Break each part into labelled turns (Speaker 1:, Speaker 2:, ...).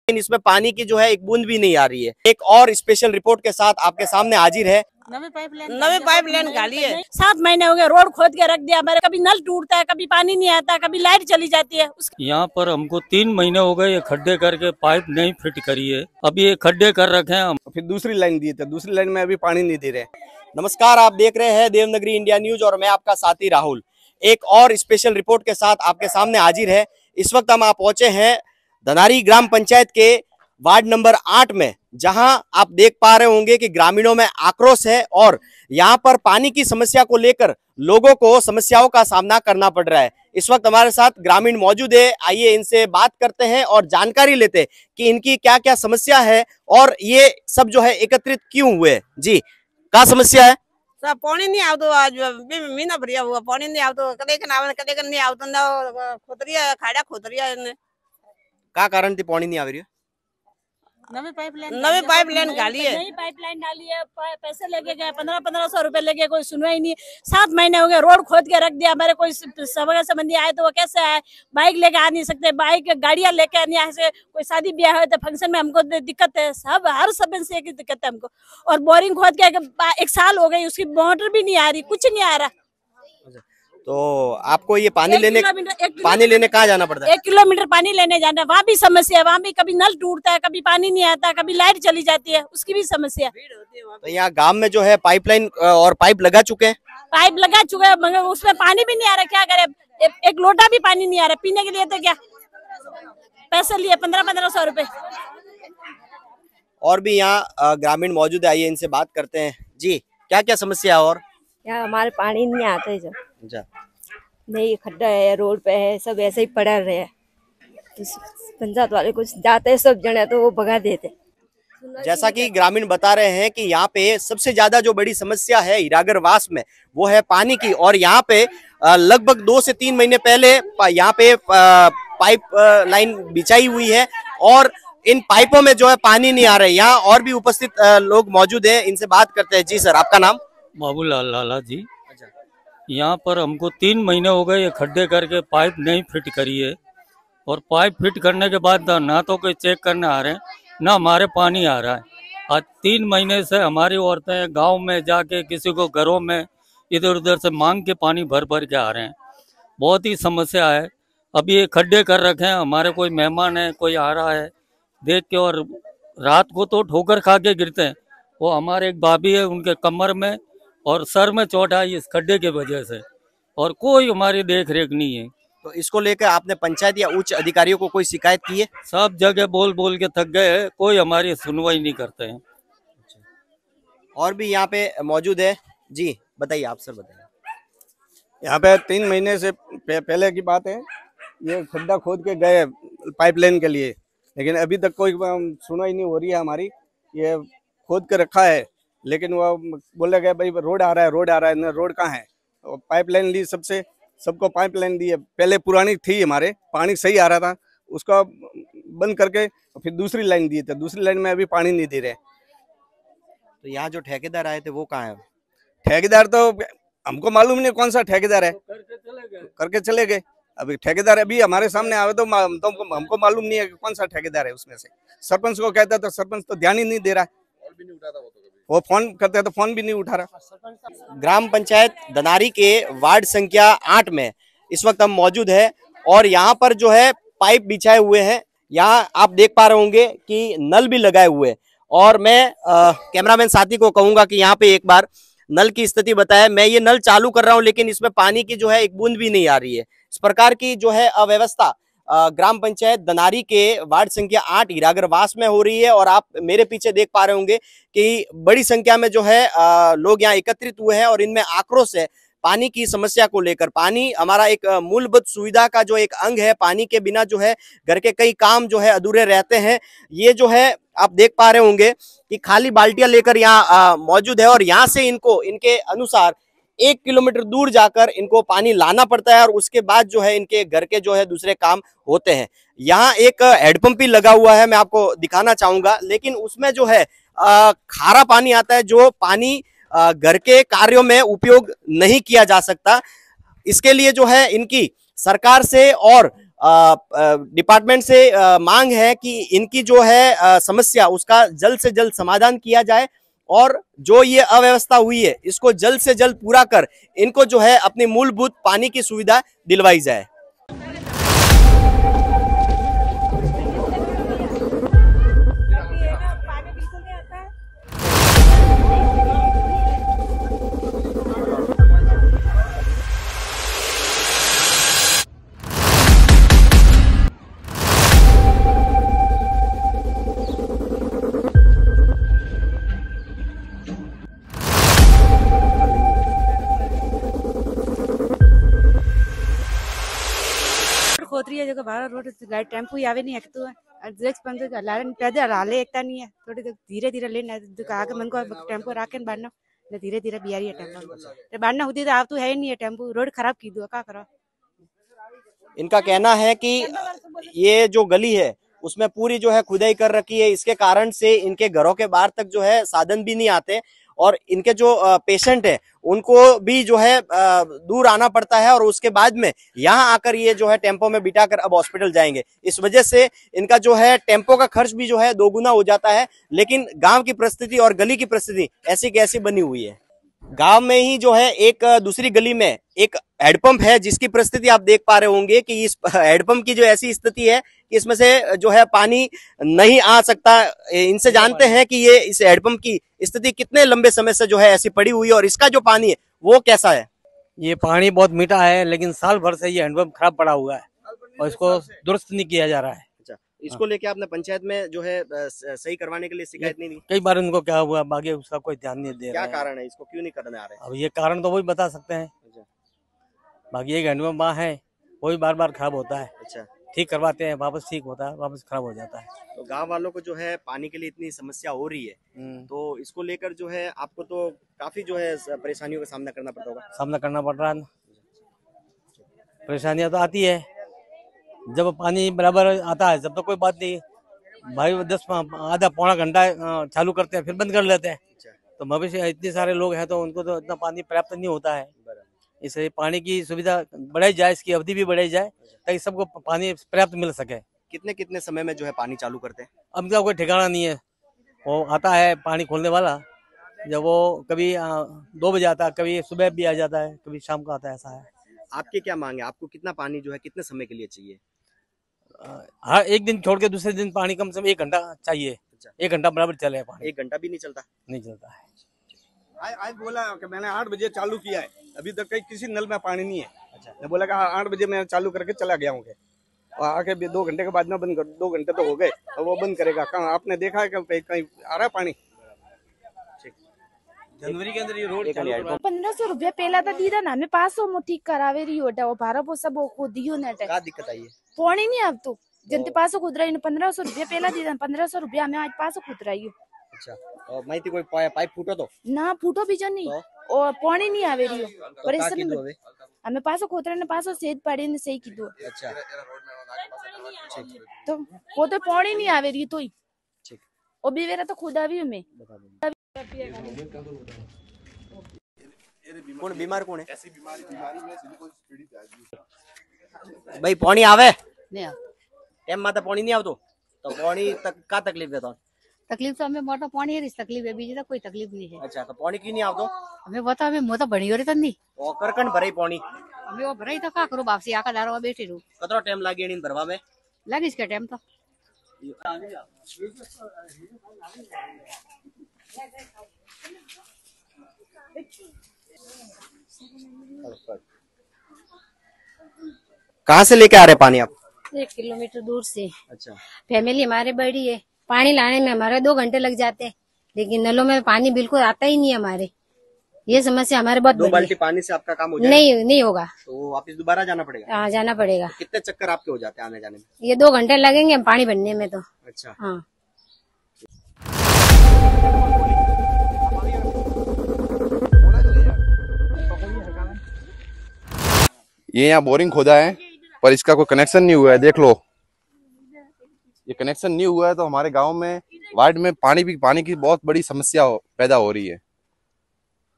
Speaker 1: लेकिन इसमें पानी की जो है एक बूंद भी नहीं आ रही है। एक और स्पेशल रिपोर्ट के साथ आपके सामने हाजिर है।
Speaker 2: नवी पाइपलाइन गाली है।
Speaker 3: 7 महीने हो गए, रोड खोद के रख दिया हमारे। कभी नल टूटता है, कभी पानी नहीं आता, कभी लाइट चली जाती है।
Speaker 4: यहाँ पर हमको 3 महीने हो गए ये खड्डे करके पाइप नहीं फिट करी है। अभी ये खड्डे कर रखे हैं हम।
Speaker 5: फिर दूसरी लाइन दी थे, दूसरी लाइन में अभी पानी नहीं दे रहे।
Speaker 1: नमस्कार, आप देख रहे हैं देवनागरी इंडिया न्यूज और मैं आपका साथी राहुल। एक और स्पेशल रिपोर्ट के साथ आपके सामने हाजिर है। इस वक्त हम आप पहुंचे हैं धनारी ग्राम पंचायत के वार्ड नंबर 8 में, जहां आप देख पा रहे होंगे कि ग्रामीणों में आक्रोश है और यहां पर पानी की समस्या को लेकर लोगों को समस्याओं का सामना करना पड़ रहा है। इस वक्त हमारे साथ ग्रामीण मौजूद है, आइए इनसे बात करते हैं और जानकारी लेते हैं कि इनकी क्या क्या समस्या है और ये सब जो है एकत्रित क्यों हुए। जी, क्या समस्या है?
Speaker 2: सब पानी नहीं आवतो, आज महीना भरिया हुआ पानी नहीं आवतो, कदे नहीं आवतो ना खोतरिया खाड़ा खोतरिया ने।
Speaker 1: क्या कारण थी पानी नहीं आ रही है?
Speaker 2: नवी पाइपलाइन गाली है।
Speaker 3: नई पाइपलाइन डाली है, पैसे लेके गए, 1500 रुपए लेके, कोई सुनवाई नहीं। 7 महीने हो गए, रोड खोद के रख दिया हमारे। कोई सगा संबंधी आए तो वो कैसे आए? बाइक लेके आ नहीं सकते, बाइक गाड़ियां लेके नहीं आ सकते। कोई शादी ब्याह है तो फंक्शन में हमको दिक्कत है। सब हर सब से एक दिक्कत है हमको। और बोरिंग खोद के 1 साल हो गई, उसकी मोटर भी नहीं आ रही, कुछ नहीं आ रहा।
Speaker 1: तो आपको ये पानी लेने कहाँ जाना पड़ता है?
Speaker 3: 1 किलोमीटर पानी लेने जाना, वहाँ भी समस्या है। वहाँ भी कभी नल टूटता है, कभी पानी नहीं आता, कभी लाइट चली जाती है, उसकी भी समस्या।
Speaker 1: तो यहाँ गांव में जो है पाइपलाइन और पाइप लगा चुके हैं।
Speaker 3: पाइप लगा चुके हैं मगर उसमें पानी भी नहीं आ रहा। क्या करे, एक लोटा भी पानी नहीं आ रहा पीने के लिए। तो क्या पैसे लिए 1500 रुपए।
Speaker 1: और भी यहाँ ग्रामीण मौजूद है, आइए इनसे बात करते हैं। जी, क्या क्या समस्या है? और
Speaker 6: यहाँ हमारे पानी नहीं आता है।
Speaker 1: अच्छा,
Speaker 6: नहीं, खड्डा है, रोड पे है, सब ऐसे ही पड़ा रहे। तो पंचायत वाले कुछ जाते हैं सब जने तो वो भगा देते।
Speaker 1: जैसा कि ग्रामीण बता रहे हैं कि यहाँ पे सबसे ज्यादा जो बड़ी समस्या है हीरागरवास में वो है पानी की। और यहाँ पे लगभग 2 से 3 महीने पहले यहाँ पे पाइप लाइन बिछाई हुई है और इन पाइपों में जो है पानी नहीं आ रहा है। यहाँ और भी उपस्थित लोग मौजूद हैं, इनसे बात करते हैं। जी सर, आपका नाम?
Speaker 4: बाबूलाल लाला जी। यहाँ पर हमको 3 महीने हो गए ये खड्डे करके पाइप नहीं फिट करी है। और पाइप फिट करने के बाद ना तो कोई चेक करने आ रहे हैं, ना हमारे पानी आ रहा है। आज 3 महीने से हमारी औरतें गांव में जाके किसी को घरों में इधर उधर से मांग के पानी भर भर के आ रहे हैं। बहुत ही समस्या है। अभी ये खड्डे कर रखे हैं, हमारे कोई मेहमान है, कोई आ रहा है देख के, और रात को तो ठोकर खा के गिरते हैं। वो हमारे एक भाभी है, उनके कमर में और सर में चोट आई इस खड्डे के वजह से, और कोई हमारी देख रेख नहीं है।
Speaker 1: तो इसको लेकर आपने पंचायत या उच्च अधिकारियों को कोई शिकायत की है?
Speaker 4: सब जगह बोल बोल के थक गए हैं, कोई हमारी सुनवाई नहीं करते हैं।
Speaker 1: और भी यहाँ पे मौजूद है। जी बताइए, आप सर बताइए।
Speaker 5: यहाँ पे 3 महीने से पहले की बात है, ये खड्डा खोद के गए पाइपलाइन के लिए, लेकिन अभी तक कोई सुनवाई नहीं हो रही है हमारी। ये खोद के रखा है, लेकिन वो बोले गए भाई रोड आ रहा है, रोड आ रहा है। रोड कहाँ है? पाइपलाइन ली, सबको पाइपलाइन दी है। पहले पुरानी थी, हमारे पानी सही आ रहा था, उसका बंद करके फिर दूसरी लाइन दी थे, दूसरी लाइन में अभी पानी नहीं दे रहे।
Speaker 1: तो यहाँ जो ठेकेदार आए थे वो कहाँ है?
Speaker 5: ठेकेदार तो हमको मालूम नहीं कौन सा ठेकेदार है, करके चले गए। अभी ठेकेदार अभी हमारे सामने आवे तो हमको मालूम नहीं है कि कौन सा ठेकेदार है उसमें से। सरपंच को कहता तो सरपंच तो ध्यान ही नहीं दे रहा है, वो फोन करते हैं तो फोन भी नहीं उठा रहा।
Speaker 1: ग्राम पंचायत धनारी के वार्ड संख्या 8 में इस वक्त हम मौजूद है और यहाँ पर जो है पाइप बिछाए हुए हैं। यहाँ आप देख पा रहे होंगे कि नल भी लगाए हुए हैं। और मैं कैमरामैन साथी को कहूंगा कि यहाँ पे एक बार नल की स्थिति बताए। मैं ये नल चालू कर रहा हूँ, लेकिन इसमें पानी की जो है एक बूंद भी नहीं आ रही है। इस प्रकार की जो है अव्यवस्था ग्राम पंचायत धनारी के वार्ड संख्या 8 हीरागरवास में हो रही है। और आप मेरे पीछे देख पा रहे होंगे कि बड़ी संख्या में जो है लोग यहाँ एकत्रित हुए हैं और इनमें आक्रोश है पानी की समस्या को लेकर। पानी हमारा एक मूलभूत सुविधा का जो एक अंग है। पानी के बिना जो है घर के कई काम जो है अधूरे रहते हैं। ये जो है आप देख पा रहे होंगे कि खाली बाल्टियां लेकर यहाँ मौजूद है और यहाँ से इनको इनके अनुसार 1 किलोमीटर दूर जाकर इनको पानी लाना पड़ता है और उसके बाद जो है इनके घर के जो है दूसरे काम होते हैं। यहाँ एक हैंडपंप भी लगा हुआ है, मैं आपको दिखाना चाहूंगा, लेकिन उसमें जो है खारा पानी आता है, जो पानी घर के कार्यों में उपयोग नहीं किया जा सकता। इसके लिए जो है इनकी सरकार से और डिपार्टमेंट से मांग है कि इनकी जो है समस्या उसका जल्द से जल्द समाधान किया जाए और जो ये अव्यवस्था हुई है इसको जल्द से जल्द पूरा कर इनको जो है अपनी मूलभूत पानी की सुविधा दिलवाई जाए।
Speaker 7: खोतरी है जो भारत रोड गाड़ी टेम्पो आवे नहीं है तो देख पंद्रह लारे पैदल हाले एकता नहीं है थोड़ी धीरे धीरे लेना आगे मन को टेम्पो राखे बाढ़ना धीरे धीरे बिहारी है टेम्पो बाढ़ना होती तो आप तो है ही नहीं है टेम्पो रोड खराब की दो क्या करो।
Speaker 1: इनका कहना है कि ये जो गली है उसमें पूरी जो है खुदाई कर रखी है, इसके कारण से इनके घरों के बाहर तक जो है साधन भी नहीं आते और इनके जो पेशेंट है उनको भी जो है दूर आना पड़ता है और उसके बाद में यहाँ आकर ये जो है टेम्पो में बिठाकर अब हॉस्पिटल जाएंगे। इस वजह से इनका जो है टेम्पो का खर्च भी जो है दोगुना हो जाता है। लेकिन गांव की परिस्थिति और गली की परिस्थिति ऐसी कैसी बनी हुई है। गांव में ही जो है एक दूसरी गली में एक हैंडपंप है जिसकी परिस्थिति आप देख पा रहे होंगे कि इस हैंडपंप की जो ऐसी स्थिति है कि इसमें से जो है पानी नहीं आ सकता। इनसे जानते हैं कि ये इस हैंडपंप की स्थिति कितने लंबे समय से जो है ऐसी पड़ी हुई है और इसका जो पानी है वो कैसा है।
Speaker 8: ये पानी बहुत मीठा है लेकिन साल भर से ये हैंडपंप खराब पड़ा हुआ है और इसको दुरुस्त नहीं किया जा रहा है।
Speaker 1: इसको लेके आपने पंचायत में जो है सही करवाने के लिए शिकायत नहीं दी?
Speaker 8: कई बार उनको क्या हुआ बाकी उसका कोई ध्यान नहीं दे रहा है।
Speaker 1: क्या कारण है, इसको क्यों नहीं करने आ रहे?
Speaker 8: अब ये कारण तो वही बता सकते हैं। बाकी एक हैंडपंप वहाँ है वही बार बार खराब होता है।
Speaker 1: अच्छा,
Speaker 8: ठीक करवाते हैं वापस ठीक होता है वापस खराब हो जाता है।
Speaker 1: तो गांव वालों को जो है पानी के लिए इतनी समस्या हो रही है तो इसको लेकर जो है आपको तो काफी जो है परेशानियों का सामना करना पड़ता होगा।
Speaker 8: सामना करना पड़ रहा है, परेशानियां तो आती है। जब पानी बराबर आता है जब तो कोई बात नहीं भाई 10 आधा पौना घंटा चालू करते हैं फिर बंद कर लेते हैं। तो भविष्य इतने सारे लोग हैं तो उनको तो इतना पानी पर्याप्त नहीं होता है। इसलिए पानी की सुविधा बढ़ाई जाए, इसकी अवधि भी बढ़ाई जाए ताकि सबको पानी पर्याप्त मिल सके।
Speaker 1: कितने कितने समय में जो है पानी चालू करते हैं?
Speaker 8: अब का कोई ठिकाना नहीं है। वो आता है पानी खोलने वाला जब वो कभी 2 बजे आता है, कभी सुबह भी आ जाता है, कभी शाम को आता है, ऐसा है।
Speaker 1: आपकी क्या मांग है, आपको कितना पानी जो है कितने समय के लिए चाहिए?
Speaker 8: हाँ, एक दिन छोड़ के दूसरे दिन पानी कम से कम 1 घंटा चाहिए। 1 घंटा बराबर चले पानी।
Speaker 1: 1 घंटा भी नहीं चलता?
Speaker 8: नहीं चलता है।
Speaker 5: आज बोला कि मैंने 8 बजे चालू किया है, अभी तक कहीं किसी नल में पानी नहीं है। अच्छा, मैं बोला कि 8 बजे मैं चालू करके चला गया हूँ और आके 2 घंटे के बाद में बंद कर। 2 घंटे तो हो गए और वो बंद करेगा कहाँ? आपने देखा है कहीं आ रहा है पानी?
Speaker 8: जनवरी के अंदर ये रोड
Speaker 9: 1500 रुपया पहला तो दीदा ना हमें 500 में ठीक करावे रही होटा वो भारत वो सब को दियो ना
Speaker 1: क्या दिक्कत आई है?
Speaker 9: पौनी नहीं अब तो जनते 500 खुदराई ने 1500 रुपया पहला दीदा 1500 रुपया हमें आज 500 खुदराई।
Speaker 1: अच्छा, और माहिती कोई पाइप फूटो तो ना
Speaker 9: फूटो भी जो नहीं और पौनी नहीं आवे रही पर इसमें हमें 500 खुदरा ने 500 सेद पड़े ने सही की दो।
Speaker 1: अच्छा,
Speaker 9: तो वो तो पौनी नहीं आवे रही तो ही और बेवेरा तो खुदा भी हमें
Speaker 1: कौन बीमार कौन है? ऐसी बीमारी में भाई पानी आवे
Speaker 10: नहीं
Speaker 1: एम माता पानी नहीं आवतो तो पानी तक का तकलीफ है? तो
Speaker 10: तकलीफ तो हमें मोटा पानी है, तकलीफ है बीजी तो कोई तकलीफ नहीं है।
Speaker 1: अच्छा, तो पानी क्यों नहीं आवतो?
Speaker 10: हमें बता हमें मोटा बनी हो रही तंदी
Speaker 1: और करकन भरे पानी
Speaker 10: हमें वो भराई तो का करो वापसी आका दारो बैठे रू
Speaker 1: कतरा टाइम लागे इन भरवा में?
Speaker 10: लगी इसका टाइम तो
Speaker 1: कहाँ से लेके आ रहे पानी आप?
Speaker 10: 1 किलोमीटर दूर से।
Speaker 1: अच्छा,
Speaker 10: फैमिली हमारे बड़ी है, पानी लाने में हमारे 2 घंटे लग जाते हैं लेकिन नलों में पानी बिल्कुल आता ही नहीं है हमारे। ये समस्या हमारे बहुत
Speaker 1: 2 बाल्टी पानी से आपका काम हो जाएगा?
Speaker 10: नहीं होगा
Speaker 1: तो वापस दोबारा जाना पड़ेगा?
Speaker 10: हाँ जाना पड़ेगा।
Speaker 1: तो कितने चक्कर आपके हो जाते हैं आने जाने में?
Speaker 10: ये 2 घंटे लगेंगे हम पानी भरने में तो।
Speaker 1: अच्छा,
Speaker 10: हाँ
Speaker 11: ये यहाँ बोरिंग खोदा है पर इसका कोई कनेक्शन नहीं हुआ है। देख लो, ये कनेक्शन नहीं हुआ है तो हमारे गांव में वार्ड में पानी की बहुत बड़ी समस्या पैदा हो रही है।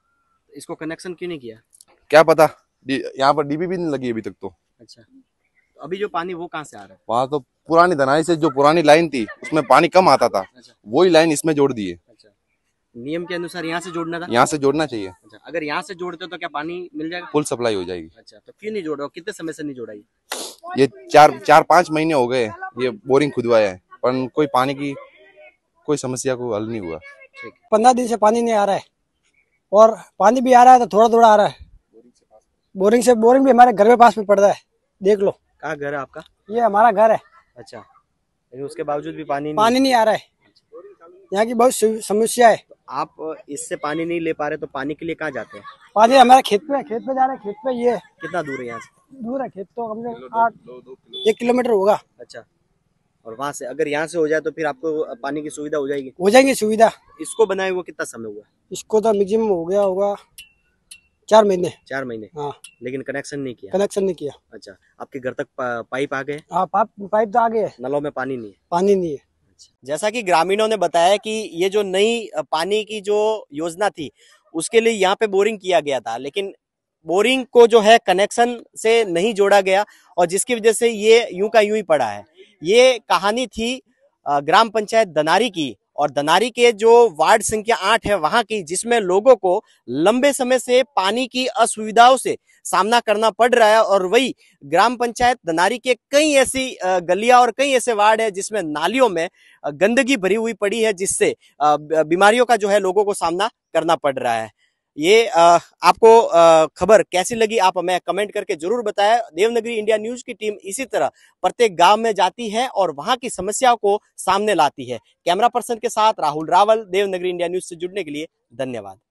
Speaker 1: इसको कनेक्शन क्यों नहीं किया?
Speaker 11: क्या पता, यहाँ पर डीबी भी नहीं लगी अभी तक तो।
Speaker 1: अच्छा, अभी जो पानी वो कहाँ से आ रहा है?
Speaker 11: वहाँ तो पुरानी धनाई से जो पुरानी लाइन थी उसमें पानी कम आता था, वही लाइन इसमें जोड़ दी है।
Speaker 1: नियम के अनुसार यहाँ से जोड़ना था?
Speaker 11: यहाँ से जोड़ना चाहिए।
Speaker 1: अच्छा, अगर यहाँ से जोड़ते तो क्या पानी मिल जाएगा?
Speaker 11: फुल सप्लाई हो जाएगी।
Speaker 1: अच्छा, तो क्यों नहीं जोड़ रहे हो? कितने समय से नहीं जोड़ा
Speaker 11: ये 4-5 महीने हो गए ये बोरिंग खुदवाया है, पर कोई पानी की कोई समस्या को हल नहीं हुआ।
Speaker 12: 15 दिन से पानी नहीं आ रहा है, और पानी भी आ रहा है तो थोड़ा थोड़ा आ रहा है। बोरिंग भी हमारे घर के पास में पड़ रहा है, देख लो।
Speaker 1: कहाँ घर है आपका?
Speaker 12: ये हमारा घर है।
Speaker 1: अच्छा, लेकिन उसके बावजूद भी पानी
Speaker 12: नहीं आ रहा है। यहाँ की बहुत समस्या है।
Speaker 1: आप इससे पानी नहीं ले पा रहे तो पानी के लिए कहाँ जाते हैं?
Speaker 12: पानी हमारे खेत पे जा रहे हैं। खेत पे ये
Speaker 1: कितना दूर है यहाँ से?
Speaker 12: दूर है, खेत तो कम से कम 1 किलोमीटर होगा।
Speaker 1: अच्छा, और वहाँ से अगर यहाँ से हो जाए तो फिर आपको पानी की सुविधा हो जाएगी?
Speaker 12: हो जाएगी सुविधा।
Speaker 1: इसको बनाए हुआ कितना समय हुआ?
Speaker 12: इसको तो मैक्सिमम हो गया होगा 4 महीने।
Speaker 1: 4 महीने?
Speaker 12: हाँ।
Speaker 1: लेकिन कनेक्शन नहीं किया?
Speaker 12: कनेक्शन नहीं किया।
Speaker 1: अच्छा, आपके घर तक पाइप आ गए?
Speaker 12: हाँ, पाइप तो आ गए।
Speaker 1: नलों में पानी नहीं है?
Speaker 12: पानी नहीं है।
Speaker 1: जैसा कि ग्रामीणों ने बताया कि ये जो नई पानी की जो योजना थी उसके लिए यहाँ पे बोरिंग किया गया था, लेकिन बोरिंग को जो है कनेक्शन से नहीं जोड़ा गया और जिसकी वजह से ये यूं का यूं ही पड़ा है। ये कहानी थी ग्राम पंचायत दनारी की, और दनारी के जो वार्ड संख्या 8 है वहां की, जिसमें लोगों को लंबे समय से पानी की असुविधाओं से सामना करना पड़ रहा है। और वही ग्राम पंचायत दनारी के कई ऐसी गलियां और कई ऐसे वार्ड है जिसमें नालियों में गंदगी भरी हुई पड़ी है, जिससे बीमारियों का जो है लोगों को सामना करना पड़ रहा है। ये आपको खबर कैसी लगी आप हमें कमेंट करके जरूर बताएं। देवनागरी इंडिया न्यूज की टीम इसी तरह प्रत्येक गांव में जाती है और वहां की समस्याओं को सामने लाती है। कैमरा पर्सन के साथ राहुल रावल, देवनागरी इंडिया न्यूज से जुड़ने के लिए धन्यवाद।